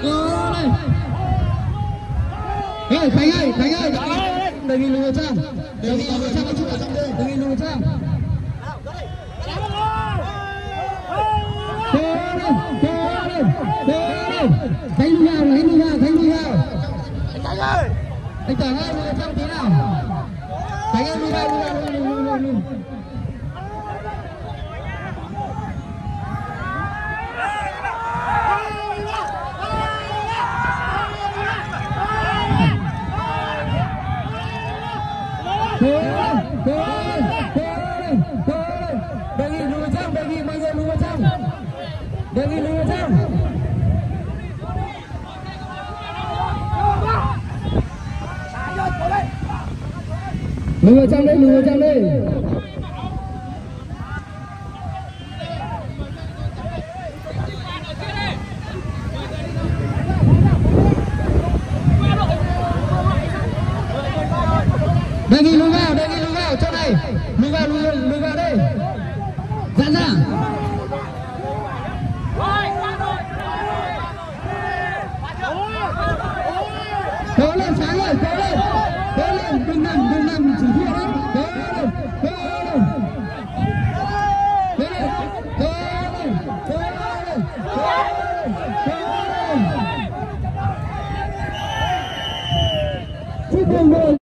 Khánh ơi, đừng đi lùi sang, đừng đi lùi sang, đừng đi lùi sang. Khánh lùi vào. Anh Tường ơi, lùi sang tí nào. Khánh ơi, lùi vào. Đề nghị lùi sang, đề nghị mọi người lùi sang. Đề nghị lùi sang. Lùi sang đây, lùi sang đây. Đề nghị lùi vào chỗ này. Lùi vào đây. Giãn ra. Cố lên Sáng ơi, cố lên, đừng nằm chỉ thua đấy. Cố lên.